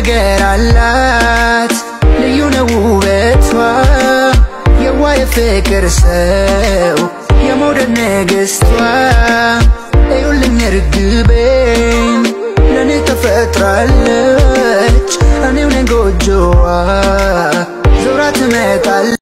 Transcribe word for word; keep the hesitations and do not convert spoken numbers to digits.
ነገር አላት ልዩ ነው ውበቷ የዋህ ፍቅር ሰው የመውደድ ንግስቷ እዩልኝ እርግቤን ለኔ ተፈጥራለች እኔው ነኝ ጎጆዋ ዞራ ትመጣለች